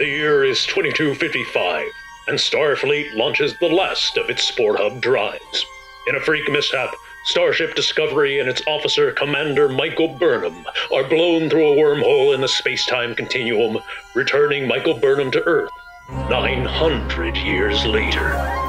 The year is 2255, and Starfleet launches the last of its Spore Hub drives. In a freak mishap, Starship Discovery and its officer, Commander Michael Burnham, are blown through a wormhole in the space-time continuum, returning Michael Burnham to Earth 900 years later.